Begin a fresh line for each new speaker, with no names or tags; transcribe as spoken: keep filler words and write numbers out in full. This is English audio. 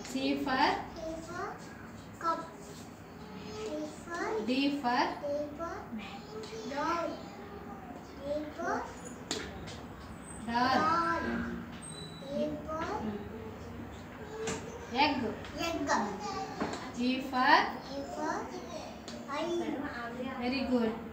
C for
cup.
D for
Dog. E for
dog.
E for
Egg.
egg.
G for
E for eye.
very good.